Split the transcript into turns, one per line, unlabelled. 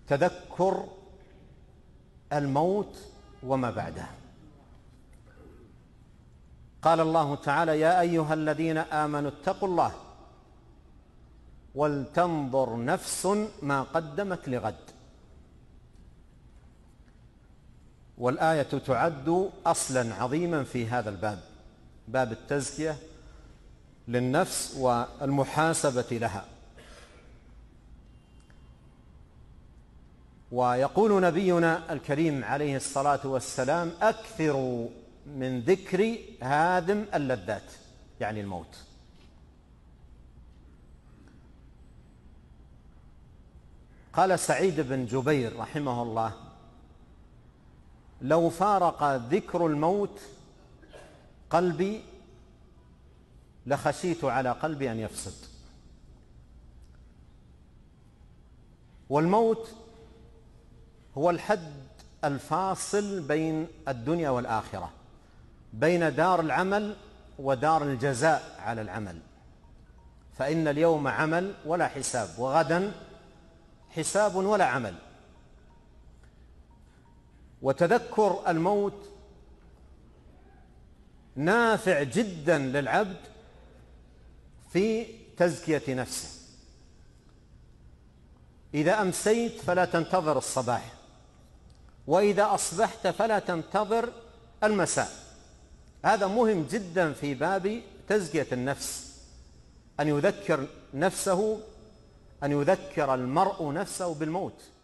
تذكر الموت وما بعده. قال الله تعالى: يا أيها الذين آمنوا اتقوا الله ولتنظر نفس ما قدمت لغد. والآية تعد أصلا عظيما في هذا الباب، باب التزكية للنفس والمحاسبة لها. ويقول نبينا الكريم عليه الصلاة والسلام: أكثروا من ذكر هادم اللذات، يعني الموت. قال سعيد بن جبير رحمه الله: لو فارق ذكر الموت قلبي لخشيت على قلبي أن يفسد. والموت هو الحد الفاصل بين الدنيا والآخرة، بين دار العمل ودار الجزاء على العمل. فإن اليوم عمل ولا حساب، وغدا حساب ولا عمل. وتذكر الموت نافع جدا للعبد في تزكية نفسه. إذا أمسيت فلا تنتظر الصباح، وإذا أصبحت فلا تنتظر المساء. هذا مهم جدا في باب تزكية النفس، أن يذكر نفسه، أن يذكر المرء نفسه بالموت.